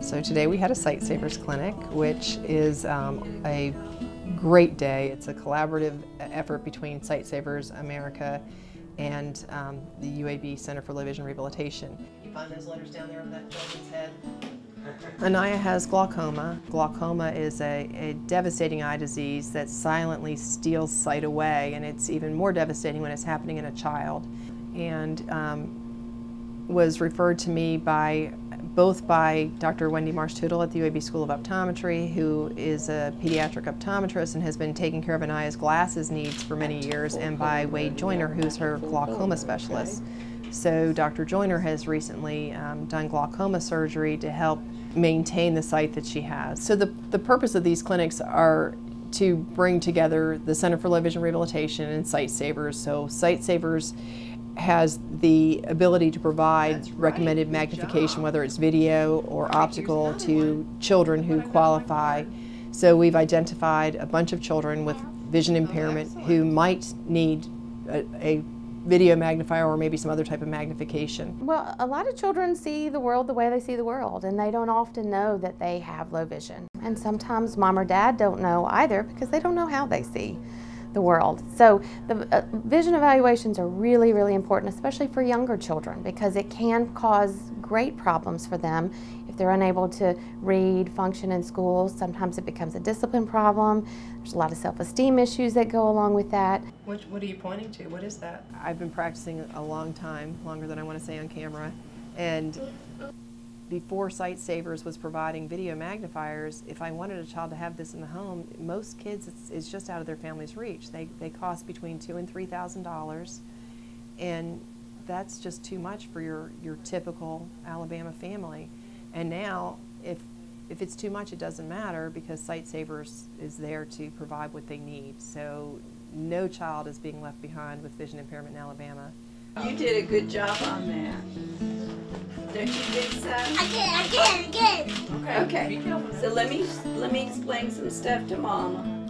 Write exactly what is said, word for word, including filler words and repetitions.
So today we had a Sight Savers clinic, which is um, a great day. It's a collaborative effort between Sight Savers America and um, the U A B Center for Low Vision Rehabilitation. You find those letters down there on that children's head? Anaya has glaucoma. Glaucoma is a, a devastating eye disease that silently steals sight away, and it's even more devastating when it's happening in a child. And um, was referred to me by both by Doctor Wendy Marsh-Tootle at the U A B School of Optometry, who is a pediatric optometrist and has been taking care of Anaya's glasses needs for many years, and by Wade Joyner, who's her glaucoma specialist. So Doctor Joyner has recently um, done glaucoma surgery to help maintain the sight that she has. So the, the purpose of these clinics are to bring together the Center for Low Vision Rehabilitation and Sight Savers. So Sight Savers has the ability to provide recommended magnification, whether it's video or optical, to children who qualify. So we've identified a bunch of children with vision impairment who might need a, a video magnifier or maybe some other type of magnification. Well, a lot of children see the world the way they see the world, and they don't often know that they have low vision. And sometimes mom or dad don't know either because they don't know how they see the world. So the uh, vision evaluations are really, really important, especially for younger children, because it can cause great problems for them if they're unable to read, function in school. Sometimes it becomes a discipline problem. There's a lot of self-esteem issues that go along with that. What, what are you pointing to? What is that? I've been practicing a long time, longer than I want to say on camera, and before Sight Savers was providing video magnifiers, if I wanted a child to have this in the home, most kids, it's, it's just out of their family's reach. They, they cost between two and three thousand dollars, and that's just too much for your, your typical Alabama family. And now, if, if it's too much, it doesn't matter, because Sight Savers is there to provide what they need. So no child is being left behind with vision impairment in Alabama. You did a good job on that. Don't you think so? I did, I did, I did. Okay. Okay. So let me let me explain some stuff to Mama.